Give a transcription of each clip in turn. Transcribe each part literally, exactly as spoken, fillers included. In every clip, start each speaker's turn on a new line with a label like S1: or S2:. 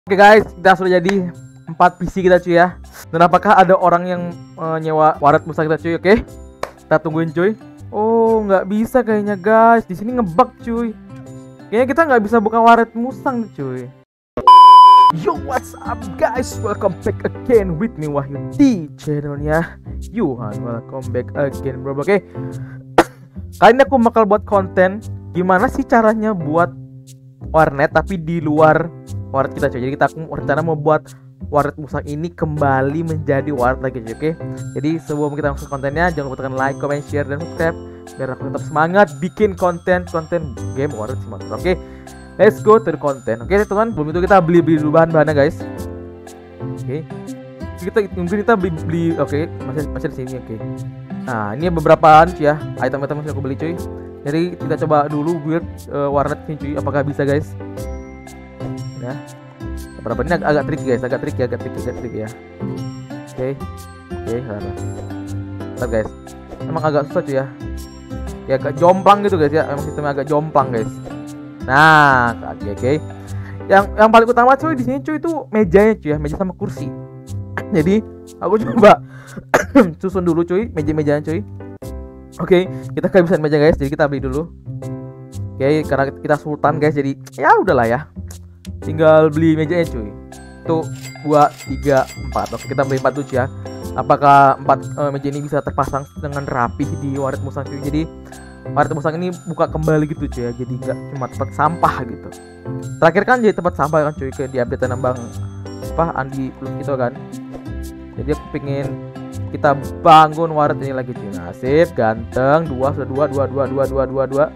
S1: Oke guys, kita sudah jadi empat P C kita cuy ya. Dan apakah ada orang yang uh, nyewa waret Musang kita cuy? Oke, kita tungguin cuy. Oh, nggak bisa kayaknya guys. Di sini ngebug cuy. Kayaknya kita nggak bisa buka waret Musang cuy. Yo, what's up guys? Welcome back again with me Wahyu di channelnya Yuhan. Welcome back again bro. Oke, kali ini aku bakal buat konten gimana sih caranya buat warnet tapi di luar waret kita cuy. Jadi kita aku rencana mau buat waret Musang ini kembali menjadi waret lagi cuy. Oke, jadi sebelum kita masuk kontennya, jangan lupa tekan like, comment, share, dan subscribe biar aku tetap semangat bikin konten konten game waret Musang. Oke, let's go to the content. Oke teman, sebelum itu kita beli-beli dulu bahan-bahannya guys. Oke, kita mungkin kita beli, beli oke masih masih di sini. Oke, nah ini beberapa cuy ya, item-item yang aku beli cuy. Jadi kita coba dulu build uh, warnet ini cuy, apakah bisa guys? Ya, beberapa ini agak, agak tricky guys, agak tricky, agak tricky, agak tricky ya. Oke, oke, salah. Bentar guys, emang agak susah cuy ya. Ya agak jomplang gitu guys ya, emang sistemnya agak jomplang guys. Nah, oke, oke. Yang yang paling utama cuy di sini cuy itu mejanya cuy ya, meja sama kursi. Jadi aku coba susun dulu cuy meja-mejanya cuy. Oke, kita kehabisan meja guys, jadi kita beli dulu. Oke, karena kita sultan guys, jadi ya udahlah ya. Tinggal beli mejanya cuy. Tuh dua, tiga, empat. Oke, kita beli empat dulu ya. Apakah empat uh, meja ini bisa terpasang dengan rapih di waret Musang cuy? Jadi waret Musang ini buka kembali gitu cuy ya. Jadi nggak cuma tempat sampah gitu. Terakhir kan jadi tempat sampah kan cuy, ke di update Bang apa Andi Plus gitu kan. Jadi aku pengen kita bangun waret ini lagi cuy. Nasib ganteng, dua sudah dua, dua, dua, dua, dua, dua, dua.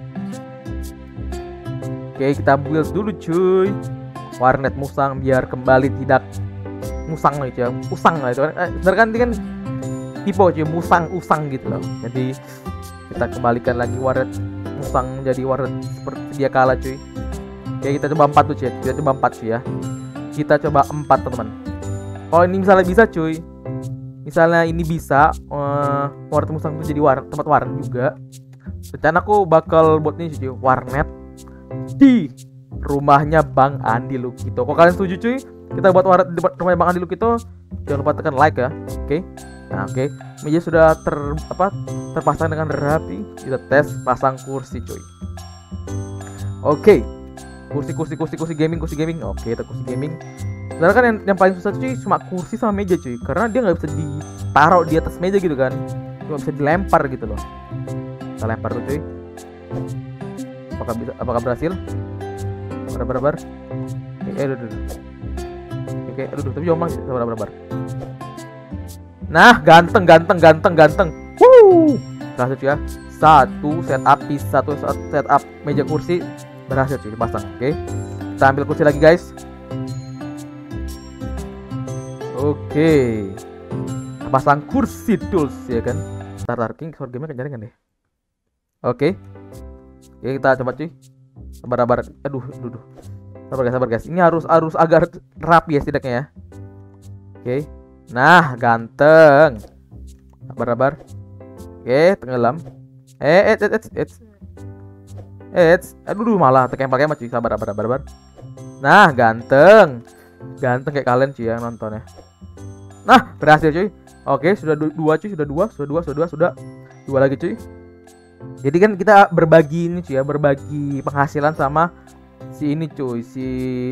S1: Oke, kita build dulu cuy warnet Musang biar kembali tidak musang lah cuy, usang lah itu kan. Eh, sebenarnya kan ini kan tipe cuy, musang usang gitu loh. Jadi kita kembalikan lagi waret Musang jadi waret seperti dia kala cuy. Oke, kita coba empat tuh cuy, kita coba empat cuy ya. Kita coba empat teman. Kalau ini misalnya bisa cuy, misalnya ini bisa uh, waret Musang itu jadi waret, tempat waret juga. Rencana aku bakal buat ini cuy, warnet di rumahnya Bang Andi Lukito. Kalau kalian setuju cuy, kita buat waret di rumahnya Bang Andi Lukito, jangan lupa tekan like ya. Oke. Nah, oke. Meja sudah ter apa? terpasang dengan rapi. Kita tes pasang kursi cuy. Oke. Kursi kursi kursi kursi gaming, kursi gaming. Oke, kita kursi gaming. Sebenarnya kan yang, yang paling susah cuy cuma kursi sama meja cuy, karena dia nggak bisa ditaruh di atas meja gitu kan. Cuma bisa dilempar gitu loh. Kita lempar tuh cuy. Apakah bisa, apakah berhasil? Berbar-barbar. Oke, aduh, aduh. Oke, aduh, aduh, tapi jombang sih, sabar-sabar. Nah, ganteng, ganteng, ganteng, ganteng. Wuh, berhasil cuy ya. Satu setup piece, satu setup meja kursi berhasil cuy dipasang. Oke, kita ambil kursi lagi guys. Oke, pasang kursi tools ya kan. Start King, sound game-nya kejaringan deh. Oke. Oke, kita coba cuy. Sabar-sabar. Aduh, aduh, aduh. Sabar guys, sabar guys. Ini harus harus agak rapi ya setidaknya ya. Oke. Nah, ganteng. Sabar-sabar. Oke, tenggelam. Eh, eh, eh, eh, eh. Eh, aduh, aduh, malah tekem-tekem cuy. Sabar, sabar, sabar, sabar. Nah, ganteng. Ganteng kayak kalian cuy yang nonton ya. Nah, berhasil cuy. Oke, sudah du dua cuy, sudah dua, sudah dua, sudah dua, sudah dua lagi cuy. Jadi kan kita berbagi ini cuy ya, berbagi penghasilan sama si ini cuy, si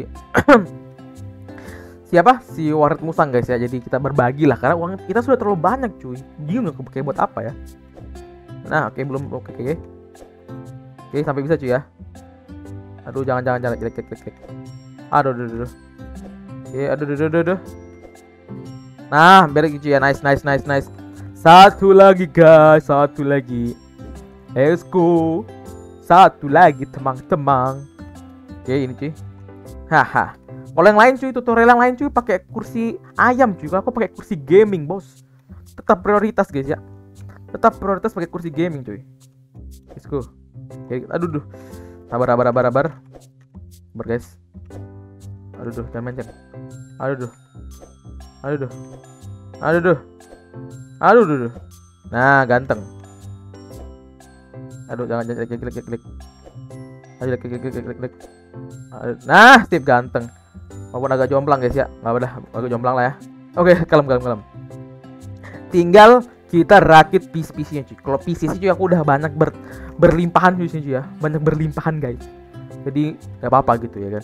S1: siapa? Si waret Musang guys ya. Jadi kita berbagi lah karena uang kita sudah terlalu banyak cuy. Bingung nggak kayak buat apa ya. Nah, oke belum oke oke. Oke, sampai bisa cuy ya. Aduh, jangan jangan jangan jelek jelek jelek. Aduh, aduh, aduh. Oke, aduh, aduh, aduh, aduh. Nah, balik cuy ya. Nice, nice, nice, nice. Satu lagi guys, satu lagi. Let's go. Satu lagi teman-teman. Oke, ini cuy. Haha. Kalau yang lain cuy, tutorial yang lain cuy pakai kursi ayam cuy. Kalau aku pakai kursi gaming, bos. Tetap prioritas guys ya. Tetap prioritas pakai kursi gaming cuy. Let's go. Oke, aduh duh. Sabar, sabar, sabar, sabar. Sabar guys. Aduh duh, jangan mencet. Aduh duh. Aduh duh. Aduh duh. Aduh duh, duh. Nah, ganteng. Aduh, jangan jangan klik klik klik klik. Aduh, klik klik klik klik klik. Nah, tip ganteng. Walaupun agak jomplang guys ya, nggak udah agak jomplang lah ya. Oke, kalem kalem kalem. Tinggal kita rakit P C-nya cuy. Kalau P C sih cuy aku udah banyak ber, berlimpahan cuy sini cuy ya, banyak berlimpahan guys. Jadi nggak apa-apa gitu ya kan.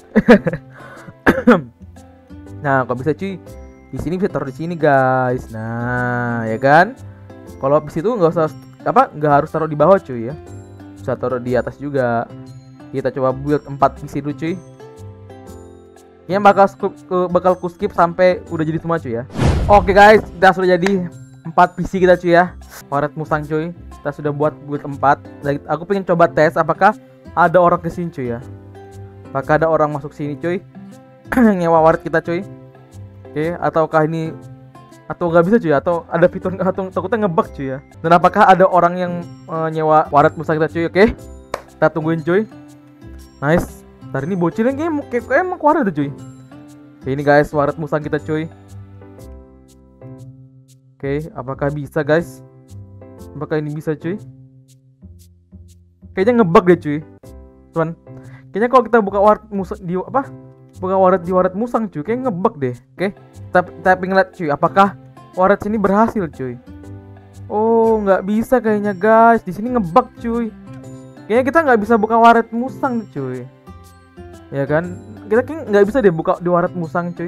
S1: Nah kalau bisa cuy di sini bisa taruh di sini guys. Nah ya kan. Kalau P C itu nggak usah apa, nggak harus taruh di bawah cuy ya. Bisa taruh di atas juga. Kita coba build empat P C dulu cuy. Yang bakal skip, bakal ku skip sampai udah jadi semua cuy ya. Oke guys, kita sudah jadi empat P C kita cuy ya. Warhead Mustang cuy. Kita sudah buat build empat. Dan aku pengen coba tes apakah ada orang kesini cuy ya. Apakah ada orang masuk sini cuy. Nyewa warhead kita cuy. Oke, ataukah ini atau nggak bisa cuy, atau ada fitur atau takutnya ngebug cuy ya. Dan apakah ada orang yang uh, nyewa warhead Mustang kita cuy. Oke. Kita tungguin cuy. Nice. Tadi ini bocilnya kayak kayak kayak emang warhead cuy. Oke, ini guys warhead Mustang kita cuy. Oke, apakah bisa guys? Apakah ini bisa cuy? Kayaknya ngebug deh cuy. Cuman kayaknya kalau kita buka warhead Mustang di apa? Buka warhead di warhead Mustang cuy, kayak ngebug deh. Oke. Kita kita pengen lihat cuy, apakah warhead sini berhasil cuy? Oh, nggak bisa kayaknya guys. Di sini ngebug cuy. Kayaknya kita nggak bisa buka warhead Mustang cuy. Ya kan? Kita kayak nggak bisa deh buka di warhead Mustang cuy.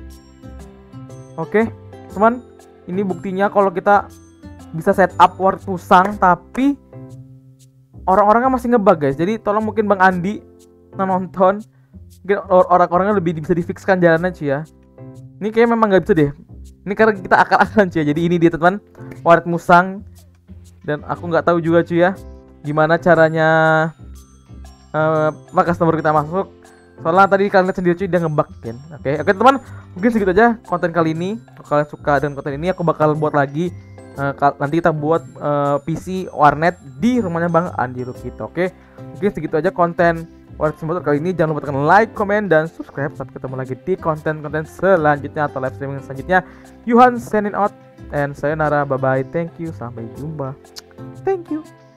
S1: Oke, teman. Ini buktinya kalau kita bisa setup warhead Mustang tapi orang-orangnya masih ngebug guys. Jadi tolong mungkin Bang Andi nonton, mungkin orang-orangnya lebih bisa difixkan jalannya cuy ya. Ini kayaknya memang nggak bisa deh. Ini karena kita akal-akalan cuy. Jadi ini dia teman, warhead Mustang. Dan aku nggak tahu juga cuy ya gimana caranya uh, apa customer kita masuk. Soalnya tadi kalian lihat sendiri cuy, dia ngebug kan. Oke, oke teman, mungkin segitu aja konten kali ini. Kalau kalian suka dengan konten ini, aku bakal buat lagi. Uh, nanti kita buat uh, P C warnet di rumahnya Bang Andi Lukito. Oke, mungkin segitu aja konten warnet simulator kali ini. Jangan lupa tekan like, comment, dan subscribe. Sampai ketemu lagi di konten-konten selanjutnya atau live streaming selanjutnya. Yuhan signing out and sayonara, bye bye, thank you, sampai jumpa, thank you.